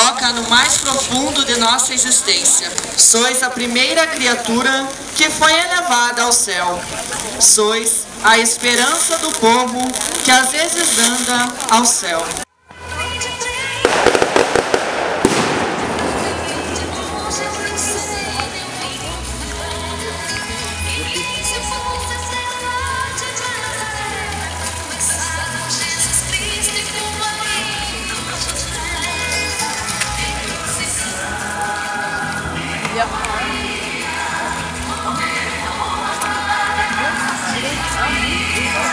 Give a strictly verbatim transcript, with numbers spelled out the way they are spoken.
coloca no mais profundo de nossa existência. Sois a primeira criatura que foi elevada ao céu. Sois a esperança do povo que às vezes anda ao céu. Yep.